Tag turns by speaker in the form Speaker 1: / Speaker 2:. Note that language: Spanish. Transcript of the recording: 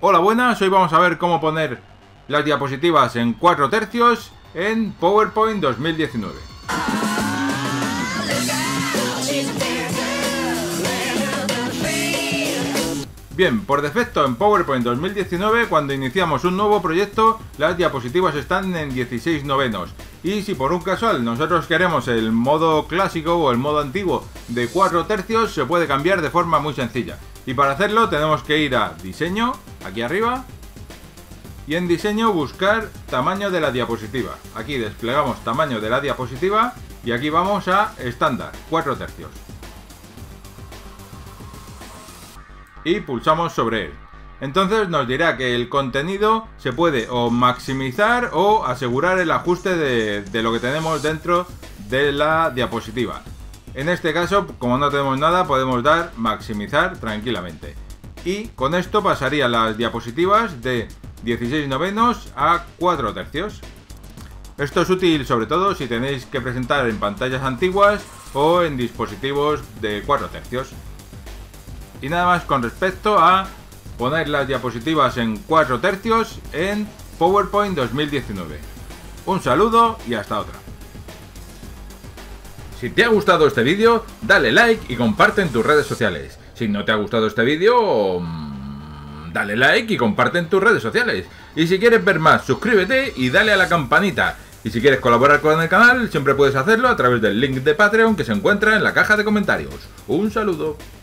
Speaker 1: Hola, buenas, hoy vamos a ver cómo poner las diapositivas en 4/3 en PowerPoint 2019. Bien, por defecto en PowerPoint 2019, cuando iniciamos un nuevo proyecto, las diapositivas están en 16/9. Y si por un casual nosotros queremos el modo clásico o el modo antiguo de 4/3, se puede cambiar de forma muy sencilla. Y para hacerlo tenemos que ir a Diseño, aquí arriba, y en Diseño buscar Tamaño de la diapositiva. Aquí desplegamos Tamaño de la diapositiva y aquí vamos a Estándar, 4/3. Y pulsamos sobre él. Entonces nos dirá que el contenido se puede o maximizar o asegurar el ajuste de lo que tenemos dentro de la diapositiva. En este caso, como no tenemos nada, podemos dar maximizar tranquilamente. Y con esto pasarían las diapositivas de 16/9 a 4/3. Esto es útil sobre todo si tenéis que presentar en pantallas antiguas o en dispositivos de 4/3. Y nada más con respecto a poner las diapositivas en 4/3 en PowerPoint 2019. Un saludo y hasta otra. Si te ha gustado este vídeo, dale like y comparte en tus redes sociales. Si no te ha gustado este vídeo, dale like y comparte en tus redes sociales. Y si quieres ver más, suscríbete y dale a la campanita. Y si quieres colaborar con el canal, siempre puedes hacerlo a través del link de Patreon que se encuentra en la caja de comentarios. Un saludo.